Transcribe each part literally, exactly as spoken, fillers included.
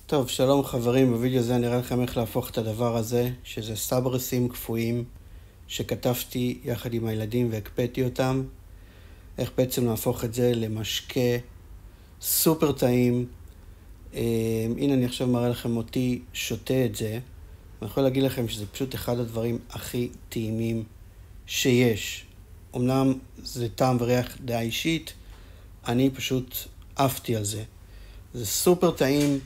טוב, שלום חברים, בווידאו הזה אני אראה לכם איך להפוך את הדבר הזה, שזה סברסים קפואים שכתבתי יחד עם הילדים והקפאתי אותם. איך בעצם להפוך את זה למשקה סופר טעים. אה, הנה אני עכשיו מראה לכם אותי שותה את זה. אני יכול להגיד לכם שזה פשוט אחד הדברים הכי טעימים שיש. אמנם זה טעם וריח דעה אישית, אני פשוט עפתי על זה. זה סופר טעים.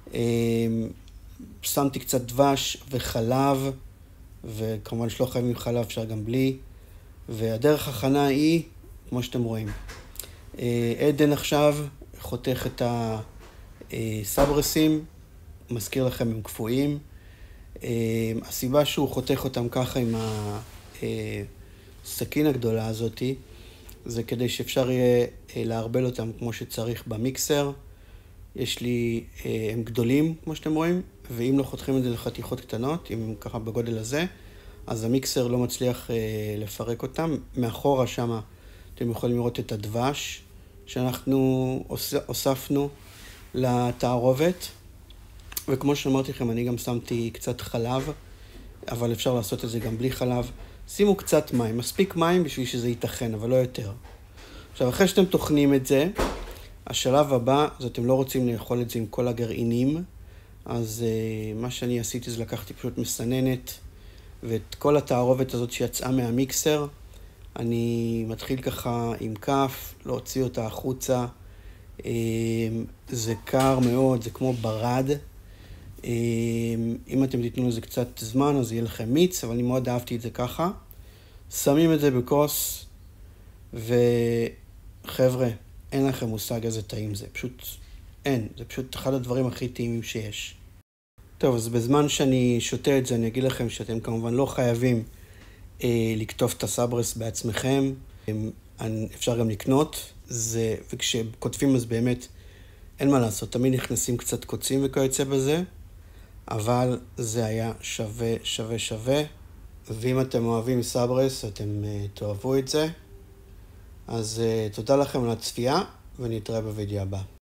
שמתי קצת דבש וחלב, וכמובן שלא חייבים חלב, אפשר גם בלי. והדרך הכנה היא, כמו שאתם רואים, עדן עכשיו חותך את הסברסים, מזכיר לכם הם קפואים. הסיבה שהוא חותך אותם ככה עם הסכין הגדולה הזאת, זה כדי שאפשר יהיה להרבל אותם כמו שצריך במיקסר. יש לי, הם גדולים, כמו שאתם רואים, ואם לא חותכים את זה לחתיכות קטנות, אם הם ככה בגודל הזה, אז המיקסר לא מצליח לפרק אותם. מאחורה שם אתם יכולים לראות את הדבש שאנחנו הוספנו לתערובת. וכמו שאמרתי לכם, אני גם שמתי קצת חלב, אבל אפשר לעשות את זה גם בלי חלב. שימו קצת מים, מספיק מים בשביל שזה ייתכן, אבל לא יותר. עכשיו, אחרי שאתם טוחנים את זה, השלב הבא, זה אתם לא רוצים לאכול את זה עם כל הגרעינים, אז uh, מה שאני עשיתי זה לקחתי פשוט מסננת, ואת כל התערובת הזאת שיצאה מהמיקסר, אני מתחיל ככה עם כף, להוציא אותה החוצה. Uh, זה קר מאוד, זה כמו ברד. Uh, אם אתם תיתנו לזה קצת זמן, אז יהיה לכם מיץ, אבל אני מאוד אהבתי את זה ככה. שמים את זה בכוס, וחבר'ה, אין לכם מושג איזה טעים זה, פשוט אין, זה פשוט אחד הדברים הכי טעימים שיש. טוב, אז בזמן שאני שותה את זה, אני אגיד לכם שאתם כמובן לא חייבים אה, לקטוף את הסברס בעצמכם, אפשר גם לקנות, זה, וכשכותבים אז באמת אין מה לעשות, תמיד נכנסים קצת קוצים וכיוצא בזה, אבל זה היה שווה, שווה, שווה, ואם אתם אוהבים סברס, אתם אה, תאהבו את זה. אז uh, תודה לכם על הצפייה, ונתראה בווידאו הבא.